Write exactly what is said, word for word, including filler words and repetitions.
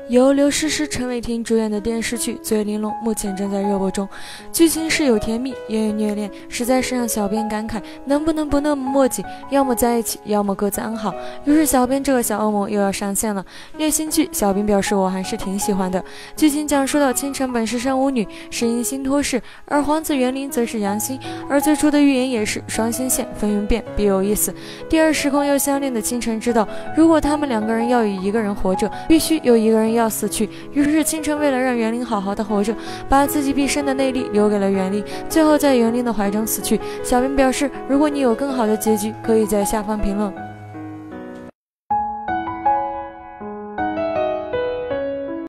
由刘诗诗、陈伟霆主演的电视剧《醉玲珑》目前正在热播中，剧情是有甜蜜，也有虐恋，实在是让小编感慨，能不能不那么墨迹，要么在一起，要么各自安好。于是小编这个小恶魔又要上线了。虐心剧，小编表示我还是挺喜欢的。剧情讲述到倾城本是生无女，是因心托世，而皇子园林则是阳心，而最初的预言也是双心线，风云变，必有一死。第二时空又相恋的倾城知道，如果他们两个人要与一个人活着，必须有一个人要死去。于是倾城为了让园林好好的活着，把自己毕生的内力留给了园林，最后在园林的怀中死去。小编表示，如果你有更好的结局，可以在下方评论。